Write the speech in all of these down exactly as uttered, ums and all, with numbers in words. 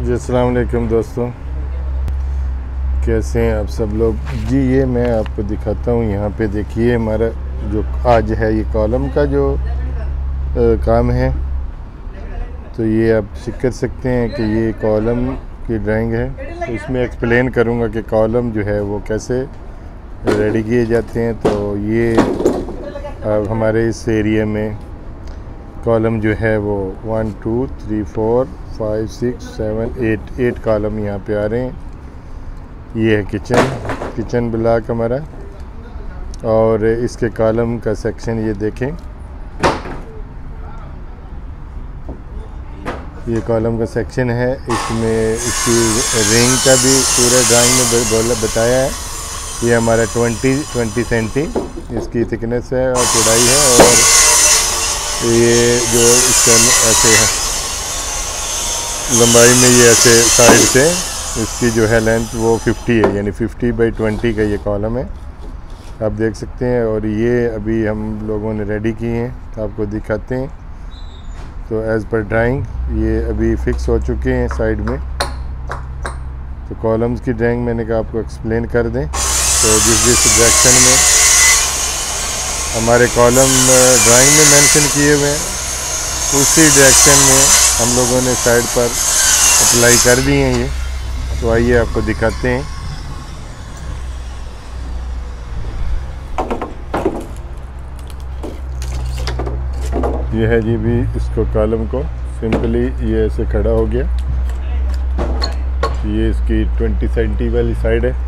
जी अस्सलाम वालेकुम दोस्तों, कैसे हैं आप सब लोग। जी ये मैं आपको दिखाता हूँ। यहाँ पे देखिए हमारा जो आज है ये कॉलम का जो आ, काम है। तो ये आप चेक कर सकते हैं कि ये कॉलम की ड्राइंग है। तो इसमें एक्सप्लेन करूँगा कि कॉलम जो है वो कैसे रेडी किए जाते हैं। तो ये अब हमारे इस एरिया में कॉलम जो है वो one two three four five six seven eight eight column यहाँ पे आ रहे हैं। ये है किचन किचन ब्लॉक हमारा, और इसके कॉलम का सेक्शन ये देखें। ये कॉलम का सेक्शन है। इसमें इसकी रिंग का भी पूरा ड्राइंग में बोला बताया है। ये हमारा ट्वेंटी ट्वेंटी सेंटी इसकी थिकनेस है और चौड़ाई है, और ये जो इसका ऐसे है लंबाई में, ये ऐसे साइड से इसकी जो है लेंथ वो फिफ्टी है, यानी फिफ्टी बाई ट्वेंटी का ये कॉलम है, आप देख सकते हैं। और ये अभी हम लोगों ने रेडी किए हैं, आपको दिखाते हैं। तो एज़ पर ड्राइंग ये अभी फिक्स हो चुके हैं साइड में। तो कॉलम्स की ड्राइंग मैंने कहा आपको एक्सप्लेन कर दें। तो जिस जिस डायरेक्शन में हमारे कॉलम ड्राइंग में मेंशन किए हुए हैं, उसी डायरेक्शन में हम लोगों ने साइड पर अप्लाई कर दिए हैं ये। तो आइए आपको दिखाते हैं। ये है जी भी इसको कॉलम को सिंपली ये ऐसे खड़ा हो गया। ये इसकी ट्वेंटी सेंटी वाली साइड है,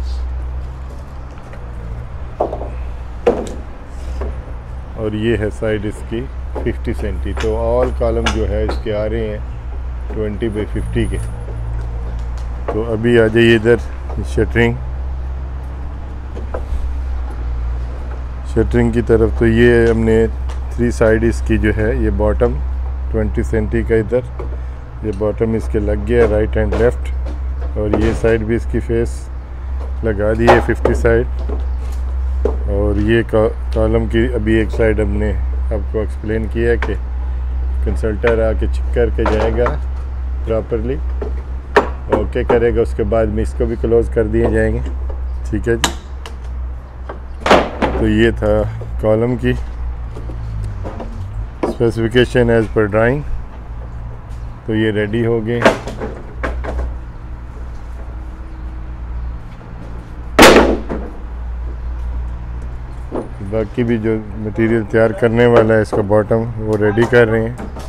और ये है साइड इसकी फिफ्टी सेंटी। तो ऑल कॉलम जो है इसके आ रहे हैं ट्वेंटी बाई फिफ्टी के। तो अभी आ जाइए इधर शटरिंग शटरिंग की तरफ। तो ये हमने थ्री साइड इसकी जो है, ये बॉटम ट्वेंटी सेंटी का इधर ये बॉटम इसके लग गया राइट एंड लेफ़्ट, और ये साइड भी इसकी फेस लगा दी है फिफ्टी साइड। और ये कॉलम की अभी एक साइड हमने आपको एक्सप्लेन किया कि कंसल्टर आके चेक करके जाएगा प्रॉपरली, ओके करेगा, उसके बाद में इसको भी क्लोज़ कर दिए जाएंगे। ठीक है जी। तो ये था कॉलम की स्पेसिफिकेशन एज़ पर ड्राइंग। तो ये रेडी हो गए। बाकी भी जो मटेरियल तैयार करने वाला है इसका बॉटम वो रेडी कर रहे हैं।